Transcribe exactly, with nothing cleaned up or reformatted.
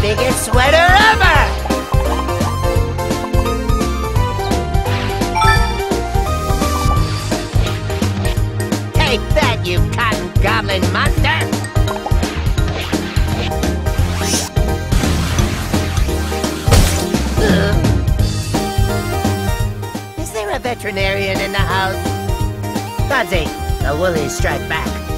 biggest sweater ever! Take that, you cotton goblin monster! Is there a veterinarian in the house? Fuzzy, the Woolies strike back.